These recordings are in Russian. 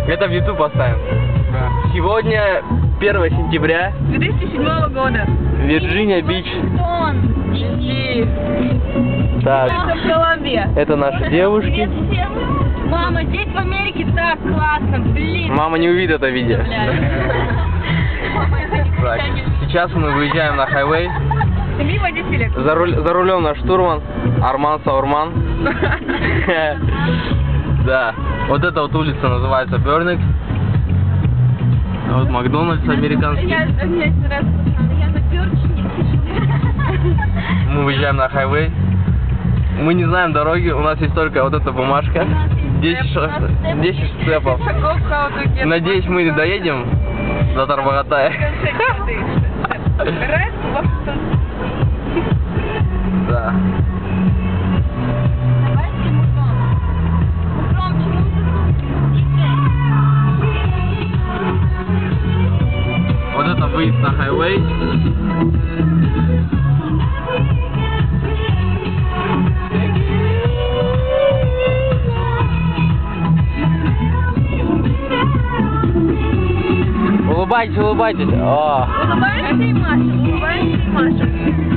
Это в YouTube поставим. Да. Сегодня 1 сентября. 2007 года. Вирджиния Бич. Так, Это в Колумбии. это наши девушки. Мама, здесь в Америке так классно, блин. Мама не увидит это видео. Так, сейчас мы выезжаем на хайвей. Семи водителей. За рулем наш штурман Арман Саурман. Да, вот эта вот улица называется Берник. Вот Макдональдс американский. Я на перчине. Мы выезжаем на хайвей. Мы не знаем дороги, у нас есть только вот эта бумажка. 10 степов. Надеюсь, мы доедем до Тарбагатая. Да. Вот это выезд на хайвей. Улыбайтесь, улыбайтесь. О. Улыбаешься и машешь, улыбаешься и машешь.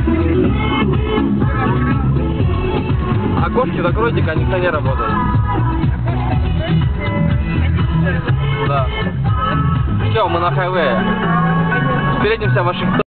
Окошки закройте, кондиционер не работает. Да. Все, мы на хайвее. Встретимся в Вашингтоне.